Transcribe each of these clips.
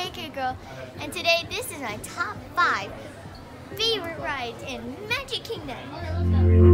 Pancake Girl, and today this is my top 5 favorite rides in Magic Kingdom.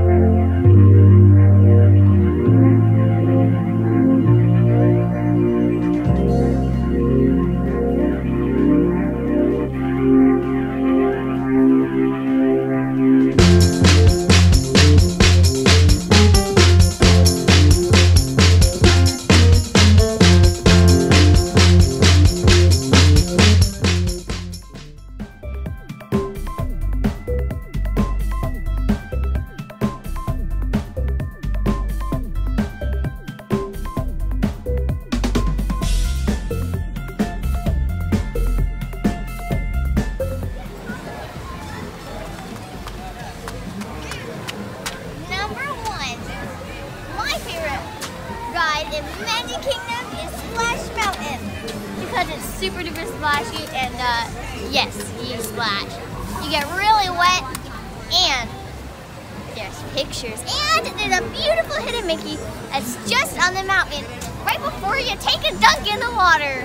In Magic Kingdom is Splash Mountain because it's super duper splashy and yes, you splash. You get really wet and there's pictures and there's a beautiful hidden Mickey that's just on the mountain right before you take a dunk in the water.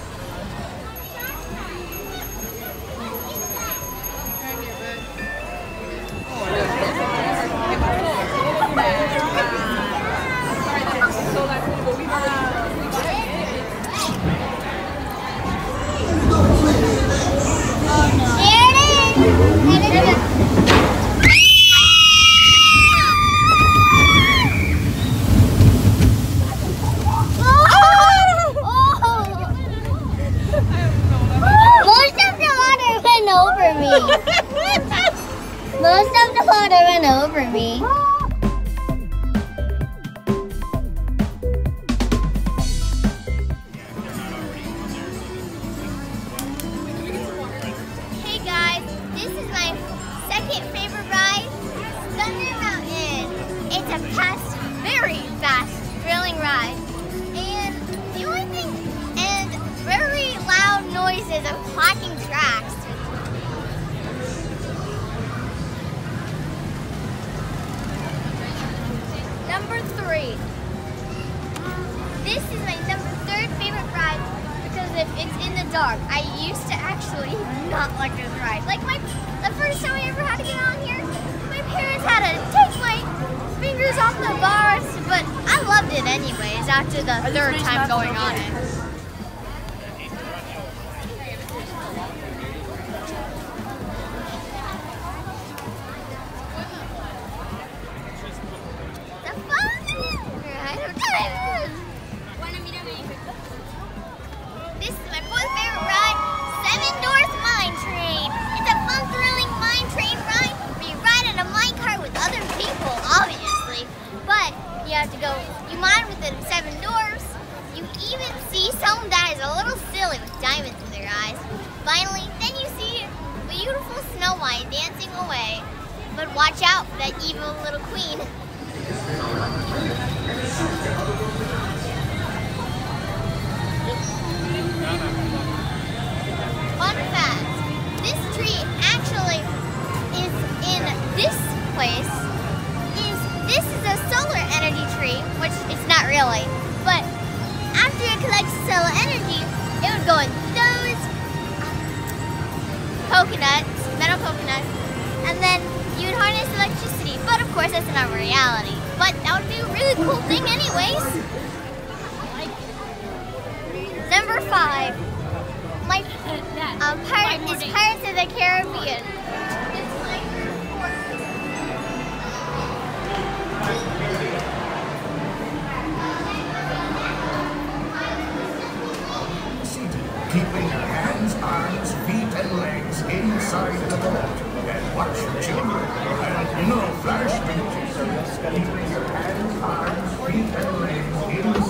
Most of the water went over me. Hey guys, this is my second favorite ride, Thunder Mountain. It's a very fast, thrilling ride. And the only thing, and very loud noises of clacking tracks. Number 3. This is my third favorite ride because if it's in the dark. I used to actually not like this ride. Like the first time I ever had to get on here, my parents had to take my fingers off the bars, but I loved it anyways after the third time going on it. This is my fourth favorite ride, Seven Doors Mine Train. It's a fun, thrilling mine train ride where you ride in a mine cart with other people, obviously. But you have to go, you mine with the 7 doors. You even see someone that is a little silly with diamonds in their eyes. Finally, then you see beautiful Snow White dancing away. But watch out for that evil little queen. Fun fact, this tree actually is in this place. This is a solar energy tree, which it's not really, but after it collects solar energy, it would go in those coconuts, metal coconuts, and then you would harness electricity. But of course, that's not reality. But that would be a really cool thing anyways. Number 5. My Pirates of the Caribbean. Keeping your hands, arms, feet, and legs inside the boat. And watch your children. And no flash pictures. Keeping your hands, arms, feet, and legs inside